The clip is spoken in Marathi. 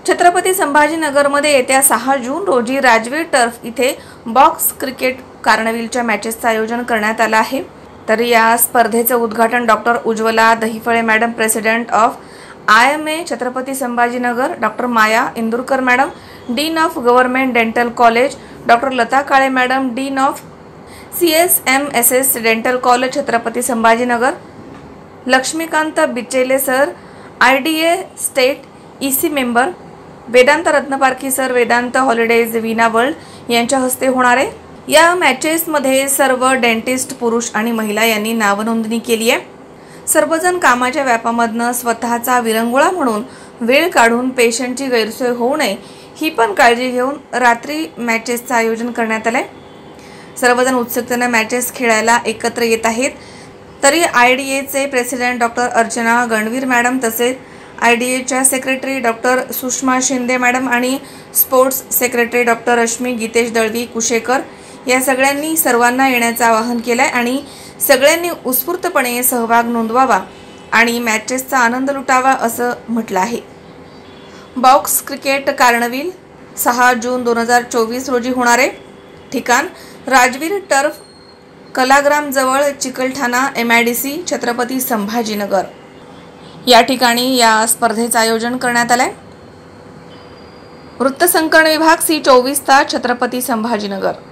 छत्रपती संभाजीनगरमध्ये येत्या 6 जून रोजी राजवीर टर्फ इथे बॉक्स क्रिकेट कार्नव्हिलच्या मॅचेसचं आयोजन करण्यात आलं आहे। तर या स्पर्धेचं उद्घाटन doctor Ujjwala Dahiphale madam, president of IMA Chhatrapati Sambhajinagar, doctor Maya Indurkar madam, dean of government dental college, doctor Lata Kale madam, dean of CSMSS dental college Chhatrapati Sambhajinagar, Laxmikant Bichele sir, IDA state EC member, Vedant Ratnaparkhi sir, Vedant holidays Veena world यांच्या हस्ते होणार आहे। या मॅचेसमध्ये सर्व डेंटिस्ट पुरुष आणि महिला यांनी नावनोंदणी केली आहे। सर्वजण कामाच्या व्यापामधनं स्वतःचा विरंगुळा म्हणून वेळ काढून पेशंटची गैरसोय होऊ नये ही पण काळजी घेऊन रात्री मॅचेसचं आयोजन करण्यात आलं आहे। सर्वजण उत्सुकतेने मॅचेस खेळायला एकत्र येत आहेत। तरी IDAचे president doctor Archana Ganvir madam, तसेच IDAच्या secretary doctor Sushma Shinde madam आणि sports secretary doctor Rashmi Gitesh Dalvi Kushekar या सगळ्यांनी सर्वांना येण्याचं आवाहन केलं आहे आणि सगळ्यांनी उत्स्फूर्तपणे सहभाग नोंदवावा आणि मॅचेसचा आनंद लुटावा असं म्हटलं आहे। बॉक्स क्रिकेट कार्नव्हिल 6 जून 2024 रोजी होणार आहे। ठिकाण राजवीर टर्फ, कलाग्राम जवळ, चिकलठाणा, MIDC छत्रपती संभाजीनगर या ठिकाणी या स्पर्धेचं आयोजन करण्यात आलं आहे। वृत्तसंकलन विभाग C24 तास छत्रपती संभाजीनगर।